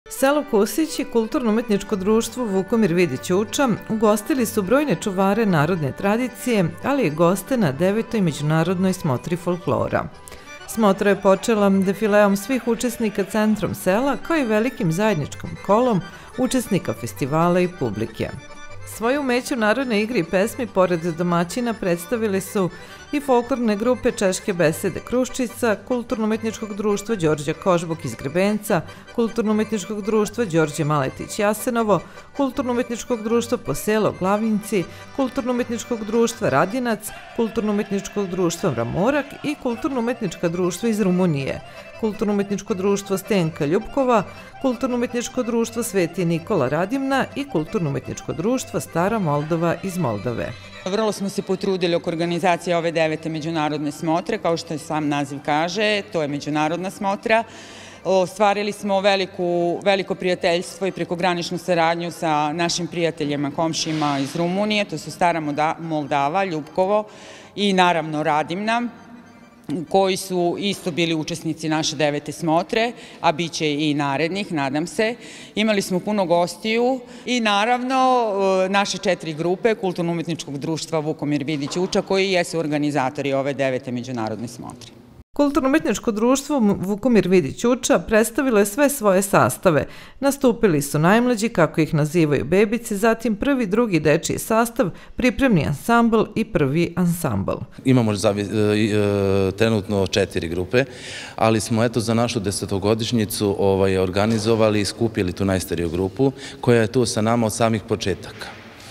Selo Kusić i Kulturno-umetničko društvo Vukomir Vidić Uča ugostili su brojne čuvare narodne tradicije, ali i goste na 9. međunarodnoj smotri folklora. Smotra je počela defileom svih učesnika centrom sela, kao i velikim zajedničkom kolom učesnika festivala i publike. Svoje umeće u narodne igre i pesmi pored domaćina predstavili su i folklorne grupe Češke besede Kruščica, Kulturno-umetničkog društva Đorđe Kožbuk iz Grebenca, Kulturno-umetničkog društva Đorđe Maletić Jasenovo, Kulturno-umetničkog društva Poselo Glavljinci, Kulturno-umetničkog društva Radinac, Kulturno-umetničkog društva Mramorak i Kulturno-umetnička društva iz Rumunije, Kulturno-umetničko društvo Stenka Ljupkova, Kulturno-umetničko društvo Sveti Nikola Radimna i Kulturno-umetničko društvo Stara Moldova iz Moldove. Vrlo smo se potrudili oko organizacije ove 9. međunarodne smotre, kao što je sam naziv kaže, to je međunarodna smotra. Ostvarili smo veliko prijateljstvo i prekograničnu saradnju sa našim prijateljima, komšijima iz Rumunije, to su Stara Moldava, Ljupkovo i naravno Radimna, koji su isto bili učesnici naše 9. smotre, a bit će i narednih, nadam se. Imali smo puno gostiju i naravno naše 4 grupe Kulturno-umetničkog društva Vukomir Vidić Uča, koji jesu organizatori ove 9. međunarodne smotre. Kulturno-umetničko društvo Vukomir Vidić Uča predstavilo je sve svoje sastave. Nastupili su najmlađi, kako ih nazivaju bebici, zatim prvi, drugi dečiji sastav, pripremni ansambl i prvi ansambl. Imamo trenutno 4 grupe, ali smo za našu 10-godišnjicu organizovali i skupili tu najstariju grupu, koja je tu sa nama od samih početaka.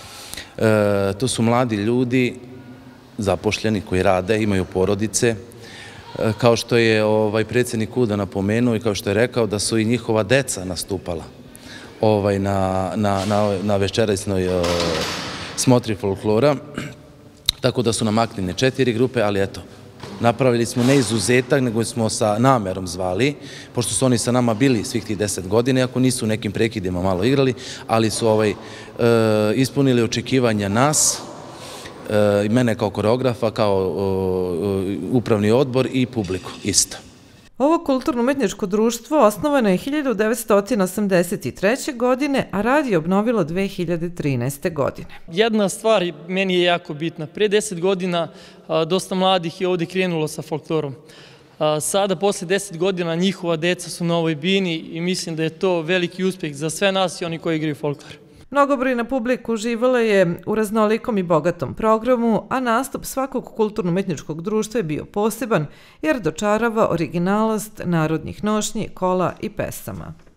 To su mladi ljudi, zapošljeni, koji rade, imaju porodice. Kao što je predsjednik UDA napomenuo i kao što je rekao da su i njihova deca nastupala na večerasnoj smotri folklora, tako da su nam aktivne 4 grupe, ali eto, napravili smo ne izuzetak, nego smo sa namerom zvali, pošto su oni sa nama bili svih tih 10 godina, iako nisu u nekim prekidima malo igrali, ali su ispunili očekivanja nas, i mene kao koreografa, kao upravni odbor i publiku isto. Ovo kulturno-umetničko društvo osnovano je 1983. godine, a rad je obnovilo 2013. godine. Jedna stvar meni je jako bitna. Pre 10 godina dosta mladih je ovde krenulo sa folklorom. Sada, posle 10 godina, njihova deca su na ovoj bini i mislim da je to veliki uspeh za sve nas i oni koji igraju folklor. Mnogobrojna publika uživala je u raznolikom i bogatom programu, a nastup svakog kulturno-umetničkog društva je bio poseban jer dočarava originalnost narodnih nošnji, kola i pesama.